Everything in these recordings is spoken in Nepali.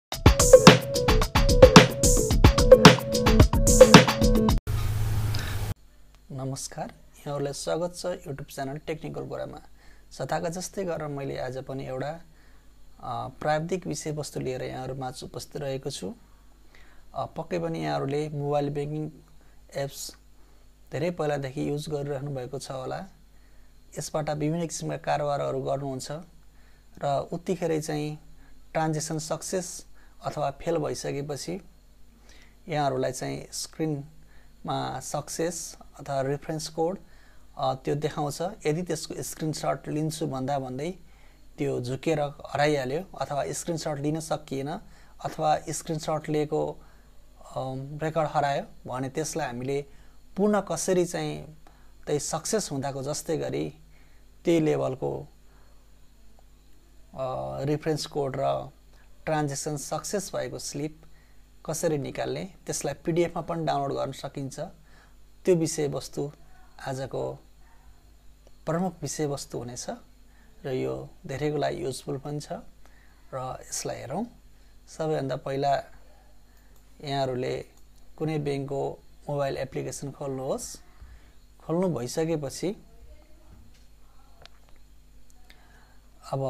नमस्कार, यहाँहरुलाई स्वागत छ युट्युब च्यानल टेक्निकल कुरामा। सताका जस्तै गरेर मैले आज पनि एउटा प्राविधिक विषयवस्तु लिएर यहाँहरुमा उपस्थित रहेको छु। पक्कै पनि यहाँहरुले मोबाइल बैंकिङ एप्स धेरै पहिलादेखि युज गरिरहनु भएको छ होला। यसबाट विभिन्न किसिमका कारोबारहरू गर्नुहुन्छ र उत्तिखेरै चाहिँ ट्रान्जेक्सन सक्सेस अथवा फेल भइसकेपछि यहाँहरुलाई चाहिँ स्क्रिनमा सक्सेस अथवा रेफरेन्स कोड त्यो देखाउँछ। यदि त्यसको स्क्रिनशट लिन्छु भन्दै त्यो झुकेर हराइहाल्यो अथवा स्क्रिनशट लिन सकिएन अथवा स्क्रिनशट लिएको रेकर्ड हरायो भने त्यसलाई हामीले पुनः कसरी चाहिँ त्यही सक्सेस हुँदाको जस्तै गरी त्यही लेभलको रेफरेन्स कोड र ट्रान्जेक्सन सक्सेस भएको स्लिप कसरी निकाल्ने, त्यसलाई पीडीएफ मा पनि डाउनलोड गर्न सकिन्छ। त्यो विषयवस्तु आजको प्रमुख विषयवस्तु हुनेछ र यो धेरैको लागि युजफुल पनि छ र यसलाई हेरौं। सबैभन्दा पहिला यहाँहरुले कुनै बैंकको मोबाइल एप्लिकेसन खोल्नुहोस्। खोल्नु भइसकेपछि अब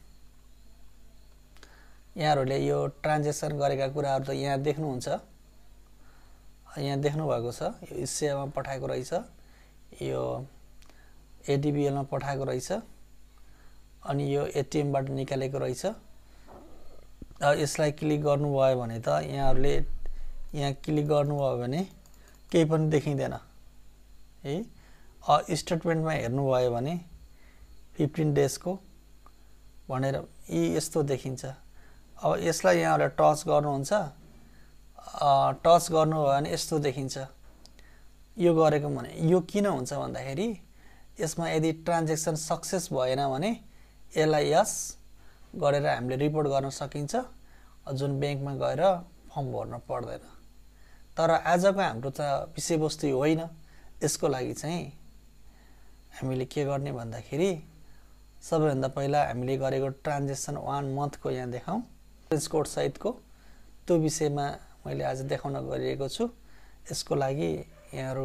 यहाँहरुले यो ट्रान्जेक्सन गरेका कुराहरु त यहाँ देख्नुहुन्छ। यहाँ देख्नु भएको छ, यो सेवामा पठाएको रहेछ, यो एडीबीएल मा पठाएको रहेछ अनि यो एटीएम बाट निकालेको रहेछ। यसलाई क्लिक गर्नुभयो भने त यहाँहरुले यहाँ क्लिक गर्नुभयो भने केही पनि देखिदैन है। स्टेटमेन्टमा हेर्नुभयो भने 15 डेज को भनेर यस्तो देखिन्छ। अब यसलाई यहाँहरुले टच गर्नुहुन्छ। टच गर्नुभयो भने यस्तो देखिन्छ। यो गरेको भने यो किन हुन्छ भन्दाखेरि यसमा यदि ट्रान्जेक्सन सक्सेस भएन भने यसलाई यस गरेर हामीले रिपोर्ट गर्न सकिन्छ, जुन बैंकमा गएर फर्म भर्न पर्दैन। तर आजको हाम्रो त विषयवस्तु यो होइन। यसको लागि चाहिँ हामीले के गर्ने भन्दाखेरि सबैभन्दा पहिला हामीले गरेको ट्रान्जेक्सन 1 मन्थ को यहाँ देखाउँ, रेफरेन्स कोड सहितको त्यो विषयमा मैले आज देखाउन गइरहेको छु। यसको लागि यहाँहरु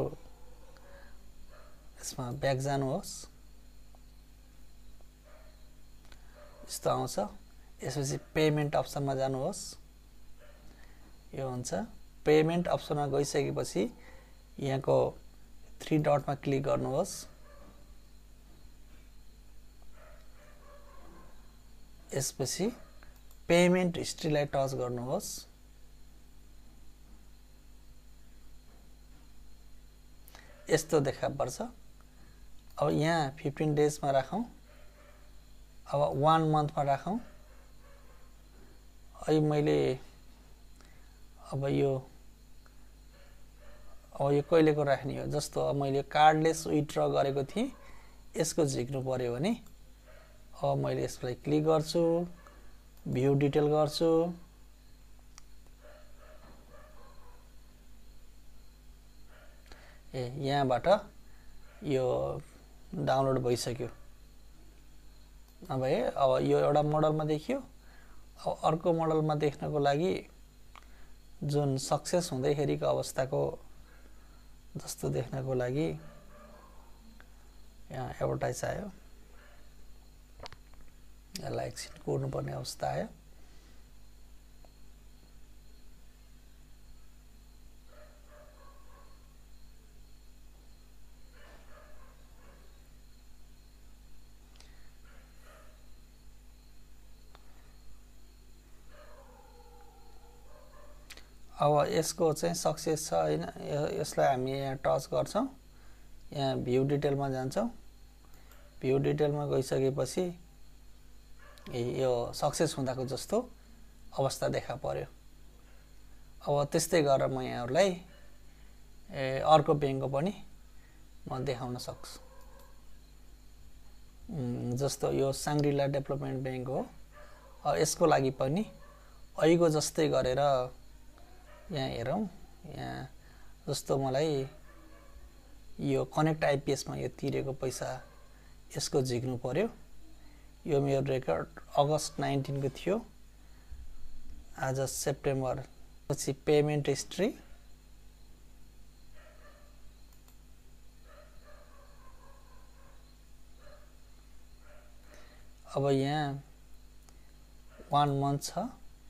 यसमा ब्याक जानुहोस्। यस्तो आउँछ। यसपछि पेमेन्ट अप्सनमा जानुहोस्। यो हुन्छ। पेमेन्ट अप्सनमा गइसकेपछि यहाँको 3 डटमा क्लिक गर्नुहोस्। यसपछि पेमेन्ट हिस्ट्रीलाई टच गर्नुहोस्। यस्तो देखा पर्छ। अब यहाँ 15 डेज मा राखौं। अब 1 मन्थ मा राखौं। अहिले मैले अब यो कहिलेको राख्ने हो, जस्तो अब मैले कार्डलेस विथड्र गरेको थिएँ, यसको झिक्नु पर्यो भने अब मैले यसलाई क्लिक गर्छु, भ्यू डिटेल गर्छु। यहाँबाट यो डाउनलोड भइसक्यो। अब यो एउटा मोडलमा देखियो। अब अर्को मोडलमा देख्नको लागि जुन सक्सेस हुँदैखेरिको अवस्थाको जस्तो देख्नको लागि यहाँ एडभर्टाइज आयो। यसलाई एकछिन कोर्नुपर्ने अवस्था आयो। अब यसको चाहिँ सक्सेस छ हैन, यसलाई हामी यहाँ टच गर्छौं। यहाँ भ्यू डिटेलमा जान्छौं। भ्यू डिटेलमा गइसकेपछि यो सक्सेस हुँदाको जस्तो अवस्था देखा पर्यो। अब त्यस्तै गरेर म यहाँहरुलाई अर्को बैंकको पनि म देखाउन सक्छु। जस्तो यो सांग्रीला डेभलपमेन्ट बैंक हो। यसको लागि पनि अहिलेको जस्तै गरेर यहाँ हेरौं। यहाँ जस्तो मलाई यो कनेक्ट आईपीएस मा यो तिरेको पैसा यसको झिक्नु पर्यो। यो मेरो रेकर्ड अगस्त 19 को थियो। आज सेप्टेम्बर पछि पेमेन्ट हिस्ट्री अब यहाँ 1 month छ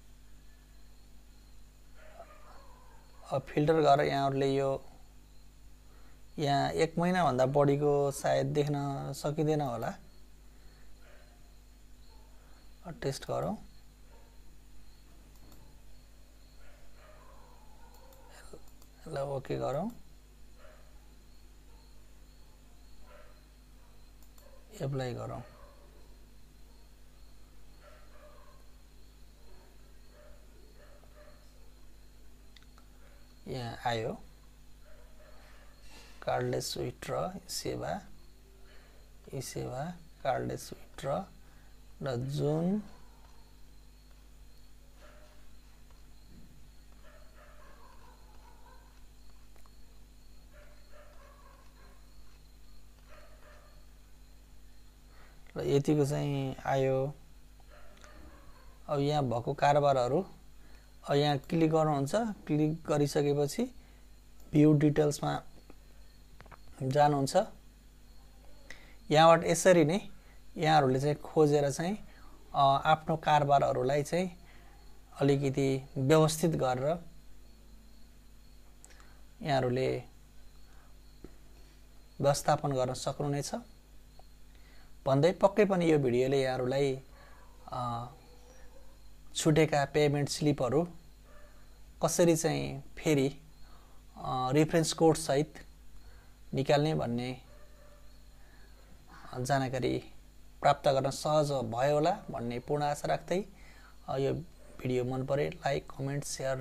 अब फिल्टर गरेर यहाँहरुले यो यहाँ 1 महिना भन्दा बढीको सायद देख्न सकिदैन होला टेस्ट गरौँ ल ओके गरौँ एप्लाई गरौँ यहाँ आयो कार्डलेस विथड्र सेवा कार्डलेस विथड्र र जुन र यतिको चाहिँ आयो अब यहाँ भएको कारोबारहरु अब यहाँ क्लिक गर्नुहुन्छ क्लिक गरिसकेपछि भ्यू डिटेल्समा जानुहुन्छ यहाँबाट यसरी नै यहाँहरुले चाहिँ खोजेर चाहिँ आफ्नो कारोबारहरुलाई चाहिँ अलिकति व्यवस्थित गरेर यहाँहरुले व्यवस्थापन गर्न सक्नुहुनेछ भन्दै पक्कै पनि यो भिडियोले यहाँहरुलाई छुटेका पेमेन्ट स्लिपहरु कसरी चाहिँ फेरि रेफरेन्स कोड सहित निकाल्ने भन्ने जानकारी प्राप्त गर्न सहज भयो होला भन्ने पूर्ण आशा राख्दै यो भिडियो मन परे लाइक कमेन्ट शेयर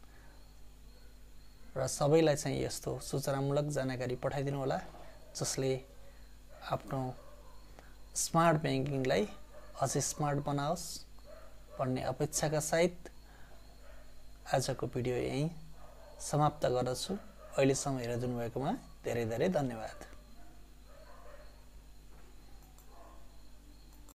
र सबैलाई चाहिँ यस्तो सूचनामूलक जानकारी पठाइदिनु होला जसले आफ्नो स्मार्ट बैंकिङलाई अझै स्मार्ट बनाओस् भन्ने अपेक्षाका साथ आजको भिडियो यही समाप्त गर्दछु अहिलेसम्म हेरिदिनु भएकोमा धेरै धेरै धन्यवाद।